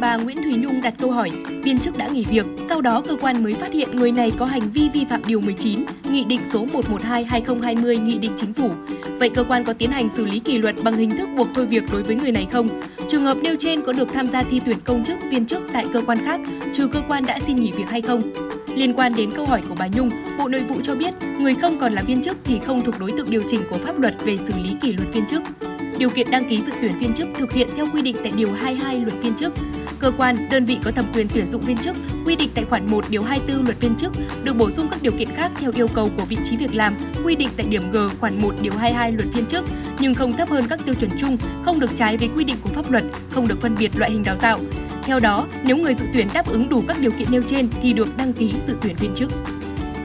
Bà Nguyễn Thúy Nhung đặt câu hỏi, viên chức đã nghỉ việc, sau đó cơ quan mới phát hiện người này có hành vi vi phạm Điều 19, Nghị định số 112/2020 Nghị định Chính phủ. Vậy cơ quan có tiến hành xử lý kỷ luật bằng hình thức buộc thôi việc đối với người này không? Trường hợp nêu trên có được tham gia thi tuyển công chức, viên chức tại cơ quan khác, trừ cơ quan đã xin nghỉ việc hay không? Liên quan đến câu hỏi của bà Nhung, Bộ Nội vụ cho biết người không còn là viên chức thì không thuộc đối tượng điều chỉnh của pháp luật về xử lý kỷ luật viên chức. Điều kiện đăng ký dự tuyển viên chức thực hiện theo quy định tại Điều 22 Luật Viên chức. Cơ quan, đơn vị có thẩm quyền tuyển dụng viên chức quy định tại khoản 1 Điều 24 Luật Viên chức được bổ sung các điều kiện khác theo yêu cầu của vị trí việc làm quy định tại điểm G khoản 1 Điều 22 Luật Viên chức nhưng không thấp hơn các tiêu chuẩn chung, không được trái với quy định của pháp luật, không được phân biệt loại hình đào tạo. Theo đó, nếu người dự tuyển đáp ứng đủ các điều kiện nêu trên thì được đăng ký dự tuyển viên chức.